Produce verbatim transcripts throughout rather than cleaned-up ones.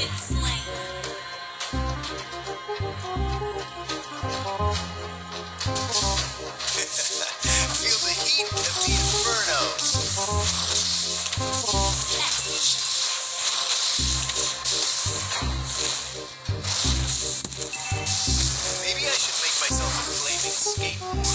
been slain. Feel the heat of the infernos. Maybe I should make myself a flaming skateboard.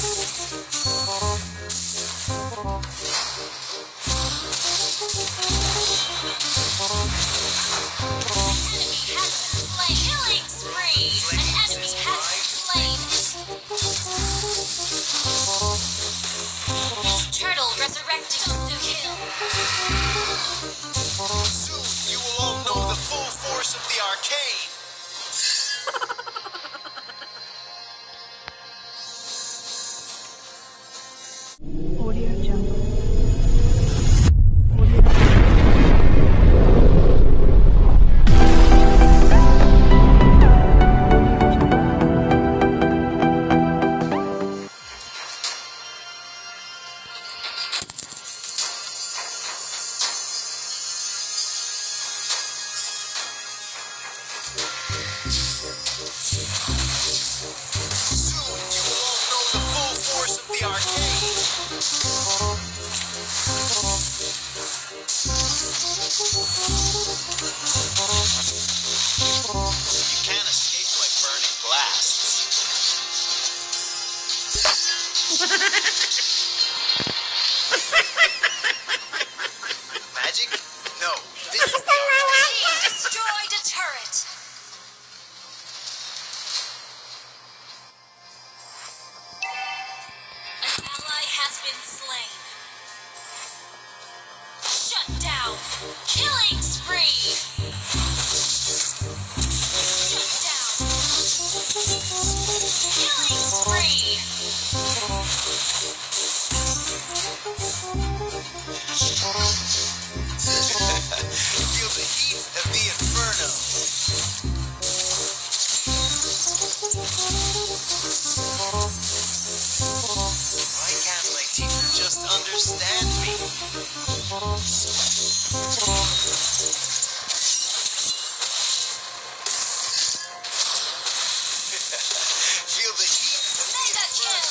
Killing spree! An enemy has been slain! Turtle resurrecting to kill. Soon you will all know the full force of the arcane. Audio Jungle. Magic? No. This is the Team destroyed a turret. An ally has been slain. Shut down. Killing spree. Shut down. Killing spree. Feel the heat of the inferno. Why can't my teacher just understand me? Feel the heat of the Mega kill.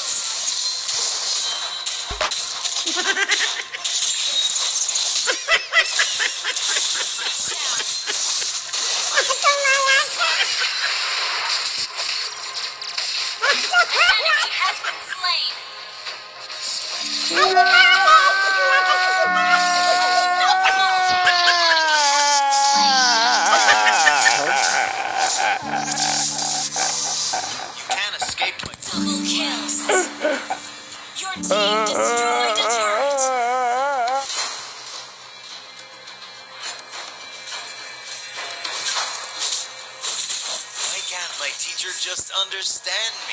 Enemy has been slain. You can't escape my Double kills. Your team destroyed a turret. Why can't my teacher just understand me?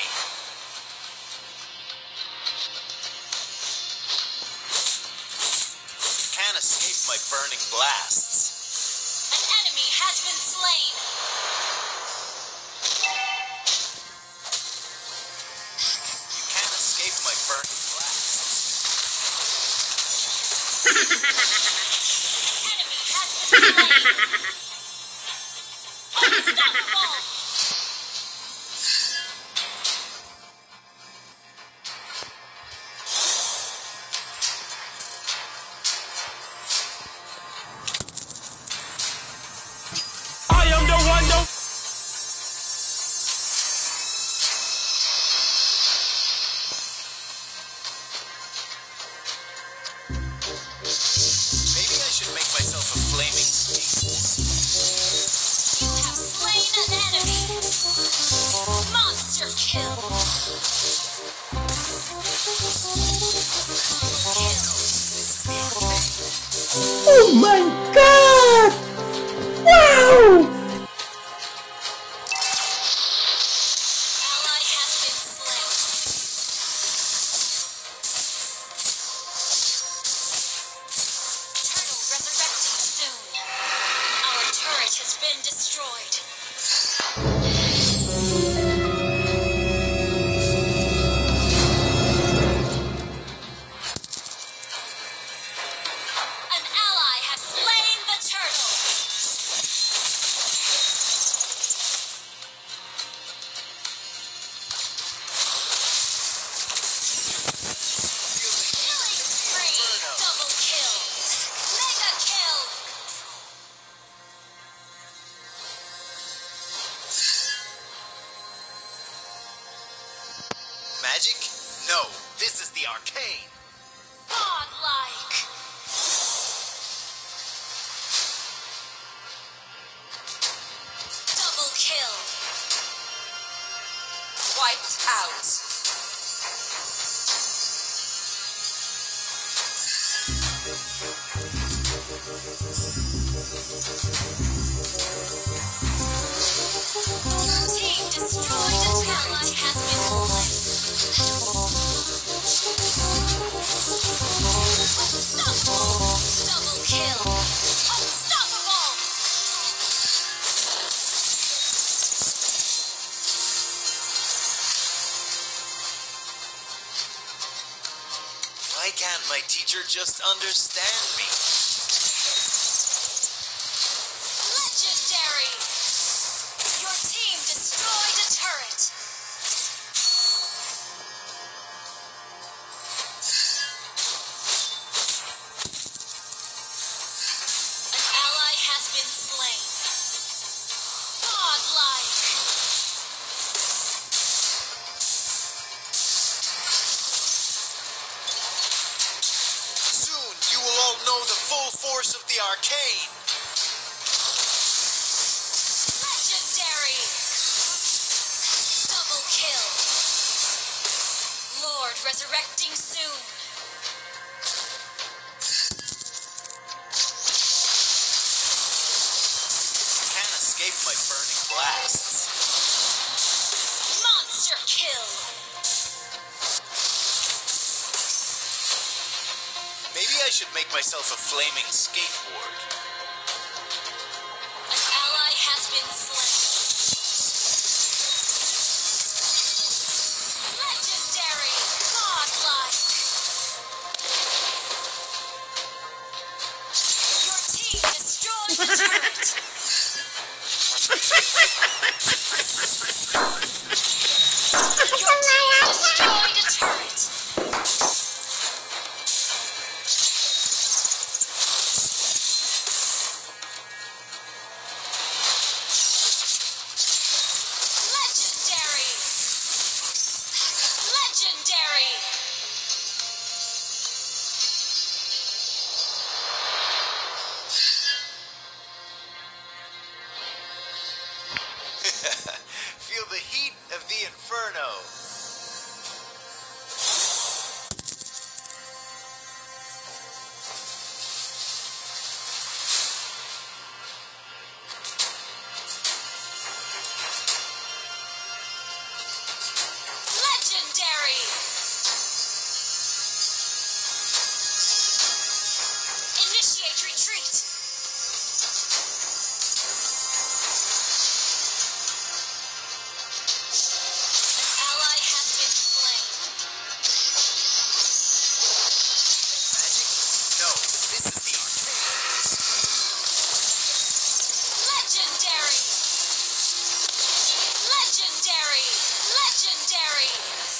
Can't escape my burning blasts. An enemy has been slain. You can't escape my burning blasts. Enemy has been slain. Unstoppable. I am the one no Maybe I should make myself a flaming skateboard. You have slain an enemy. Monster kill. Oh my god! Wow! Ally has been slain. Turtle resurrecting soon. Our turret has been destroyed. An ally has slain the turtle. kill. Mega kill. Magic? No, this is the arcane. Godlike. Double kill. Wiped out. Team destroyed. An ally has been Unstoppable. Double kill. Unstoppable. Why can't my teacher just understand me? Legendary. Your team destroyed a turret. An ally has been slain. Godlike. Soon you will all know the full force of the arcane. Legendary. Double kill. Lord resurrecting soon. Can't escape my burning blasts. Monster kill. Maybe I should make myself a flaming skateboard. An ally has been slain. Legendary. Godlike. Your team destroyed the turret. Your team destroyed a turret. Legendary. Legendary. Feel the heat of the inferno. Legendary. Initiate retreat. An ally has been slain. Magic? No, this is the arcane. Legendary. Legendary. Legendary.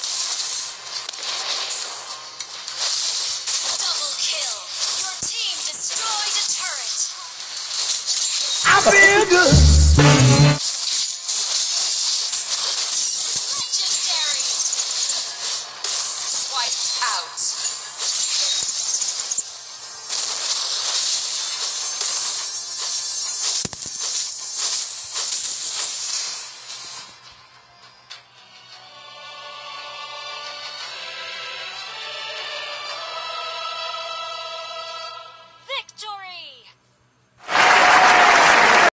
Double kill. Your team destroyed a turret. I feel good.